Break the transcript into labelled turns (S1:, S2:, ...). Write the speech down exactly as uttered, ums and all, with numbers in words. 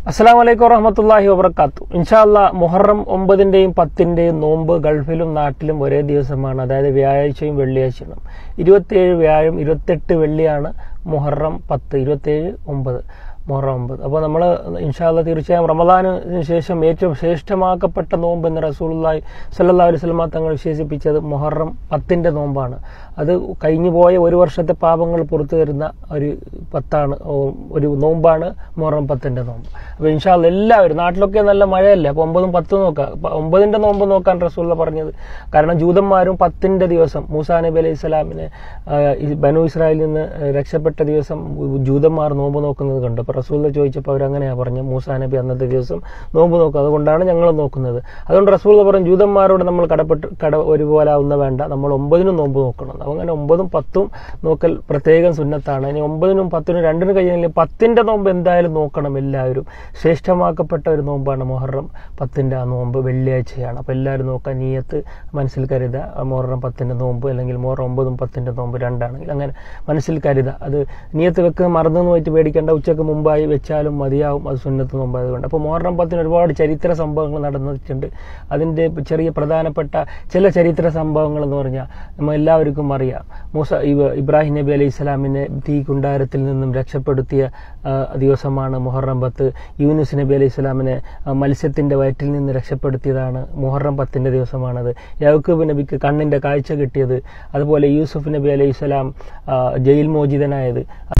S1: അസ്സലാമു അലൈക്കും വറഹ്മത്തുള്ളാഹി വബറകാത്തു. ഇൻഷാ അല്ലാഹ് മുഹറം ഒമ്പതിന്റെയും പത്തിന്റെയും നോമ്പ് ഗൾഫിലും നാട്ടിലും ഒരേ ദിവസമാണ്. അതായത് വ്യാഴാഴ്ചയും വെള്ളിയാഴ്ചയും. ഇരുപത്തിയേഴ് വ്യാഴം ഇരുപത്തെട്ട് വെള്ളിയാണ് മുഹറം പത്ത്, ഇരുപത്തിയേഴ് ഒമ്പത് മുഹറം ഒമ്പത്. അപ്പോൾ നമ്മൾ ഇൻഷാ അല്ലാഹ് തീർച്ചയായും റമദാനിന് ശേഷം ഏറ്റവും ശ്രേഷ്ഠമാക്കപ്പെട്ട നോമ്പ് എന്ന് റസൂലുള്ളാഹി സ്വല്ലല്ലാഹു അലൈഹി വസല്ലം തങ്ങൾ വിശേഷിപ്പിച്ചത് മുഹറം പത്തിന്റെ നോമ്പാണ്. അത് കഴിഞ്ഞു പോയ ഒരു വർഷത്തെ പാപങ്ങൾ പുറത്തു തരുന്ന ഒരു പത്താണ്, ഒരു നോമ്പാണ് മുഹറം പത്തിന്റെ നോമ്പ്. അപ്പോൾ ഇൻഷാ അല്ലാഹ് എല്ലാവരും, നാട്ടിലൊക്കെ നല്ല മഴയല്ലേ, അപ്പോൾ ഒമ്പതും പത്തും നോക്കാം. ഒമ്പതിന്റെ നോമ്പ് നോക്കാൻ റസൂലുള്ളാഹി പറഞ്ഞത് കാരണം ജൂതന്മാരും പത്തിന്റെ ദിവസം മൂസാ നബി അലൈഹി സ്വലാമിനെ ബനു ഇസ്രായേലിൽ നിന്ന് രക്ഷപ്പെട്ട ദിവസം ജൂതന്മാർ നോമ്പ് നോക്കുന്നത് കണ്ടു. അപ്പോൾ റസൂലുള്ളാഹി ചോദിച്ചപ്പോൾ അവരങ്ങനെയാണ് പറഞ്ഞു, മൂസാ നബി അന്നത്തെ ദിവസം നോമ്പ് നോക്കുക, അതുകൊണ്ടാണ് ഞങ്ങൾ നോക്കുന്നത്. അതുകൊണ്ട് റസൂലുള്ളാഹി പറഞ്ഞു ജൂതന്മാരോട് നമ്മൾ കടപ്പെട്ട് കട ഒരുപോലെ ആവുന്ന വേണ്ട, നമ്മൾ ഒമ്പതിനും നോമ്പ് നോക്കണം. അങ്ങനെ ഒമ്പതും പത്തും നോക്കൽ പ്രത്യേകം സുന്നത്താണ്. ഇനി ഒമ്പതിനും പത്തിനും രണ്ടിനും കഴിയുന്നില്ല, പത്തിന്റെ നോമ്പ് എന്തായാലും നോക്കണം എല്ലാവരും. ശ്രേഷ്ഠമാക്കപ്പെട്ട ഒരു നോമ്പാണ് മുഹറം പത്തിന്റെ ആ നോമ്പ്, വെള്ളിയാഴ്ചയാണ്. അപ്പോൾ എല്ലാവരും നോക്കാൻ നീയത്ത് മനസ്സിൽ കരുതുക. മുഹറം പത്തിന്റെ നോമ്പ് അല്ലെങ്കിൽ മുഹറം ഒമ്പതും പത്തിന്റെ നോമ്പ് രണ്ടാണെങ്കിൽ അങ്ങനെ മനസ്സിൽ കരുതുക. അത് നീയത്ത് വെക്കുക മറന്നു പോയിട്ട് പേടിക്കേണ്ട, ഉച്ചക്ക് മുമ്പായി വെച്ചാലും മതിയാവും, അത് സുന്നത്ത് നോമ്പായതുകൊണ്ട്. അപ്പോൾ മുഹറം പത്തിന് ഒരുപാട് ചരിത്ര സംഭവങ്ങൾ നടന്നിട്ടുണ്ട്. അതിൻ്റെ ചെറിയ പ്രധാനപ്പെട്ട ചില ചരിത്ര സംഭവങ്ങൾ എന്ന് പറഞ്ഞാൽ നമ്മൾ എല്ലാവർക്കും അറിയാം. മൂസ ഇബ്രാഹിം നബി അലൈഹി സ്വലാമിനെ തീ കുണ്ടാരത്തിൽ നിന്നും രക്ഷപ്പെടുത്തിയ ദിവസമാണ് മുഹറം പത്ത്. യൂനുസ് നബി അലൈഹി സ്വലാമിനെ മത്സ്യത്തിന്റെ വയറ്റിൽ നിന്ന് രക്ഷപ്പെടുത്തിയതാണ് മുഹറം പത്തിന്റെ ദിവസമാണത്. യാക്കൂബ് നബിക്ക് കണ്ണിന്റെ കാഴ്ച കിട്ടിയത്, അതുപോലെ യൂസുഫ് നബി അലൈഹി സ്വലാം ജയിൽ മോചിതനായത്,